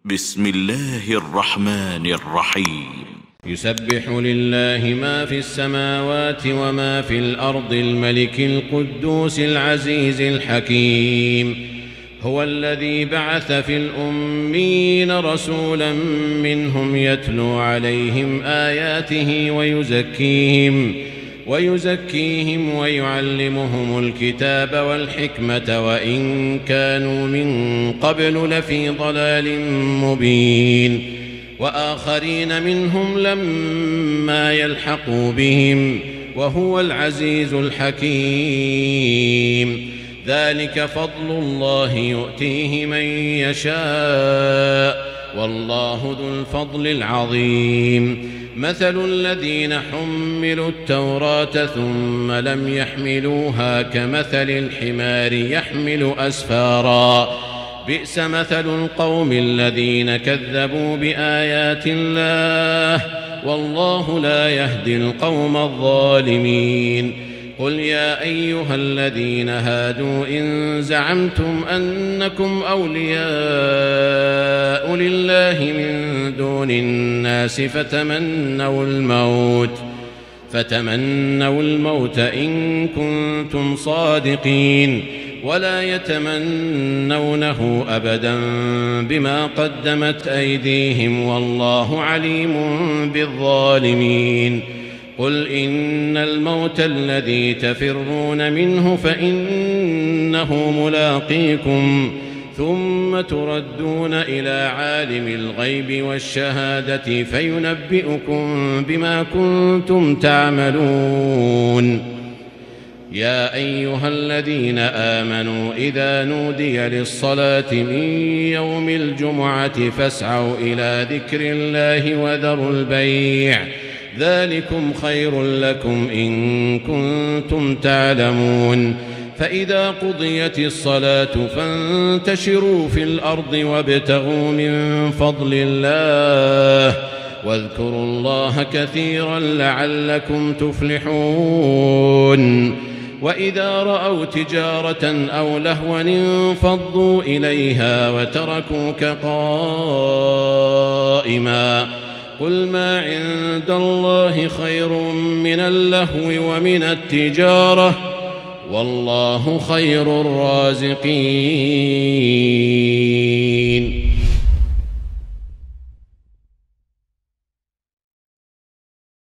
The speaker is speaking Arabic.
بسم الله الرحمن الرحيم. يسبح لله ما في السماوات وما في الأرض الملك القدوس العزيز الحكيم. هو الذي بعث في الأميين رسولا منهم يتلو عليهم آياته ويزكيهم ويعلمهم الكتاب والحكمة وإن كانوا من قبل لفي ضلال مبين، وآخرين منهم لما يلحقوا بهم، وهو العزيز الحكيم. ذلك فضل الله يؤتيه من يشاء، والله ذو الفضل العظيم. مثل الذين حملوا التوراة ثم لم يحملوها كمثل الحمار يحمل أسفارا، بئس مثل القوم الذين كذبوا بآيات الله، والله لا يهدي القوم الظالمين. قل يا أيها الذين هادوا إن زعمتم أنكم أولياء لله من دون الناس فتمنوا الموت إن كنتم صادقين، ولا يتمنونه أبدا بما قدمت أيديهم، والله عليم بالظالمين. قل إن الموت الذي تفرون منه فإنه ملاقيكم، ثم تردون إلى عالم الغيب والشهادة فينبئكم بما كنتم تعملون. يا أيها الذين آمنوا إذا نودي للصلاة من يوم الجمعة فاسعوا إلى ذكر الله وذروا البيع، ذلكم خير لكم إن كنتم تعلمون. فإذا قضيت الصلاة فانتشروا في الأرض وابتغوا من فضل الله، واذكروا الله كثيرا لعلكم تفلحون. وإذا رأوا تجارة أو لهوا انفضوا إليها وتركوك قائما. قل ما عند الله خير من اللهو ومن التجارة، والله خير الرازقين.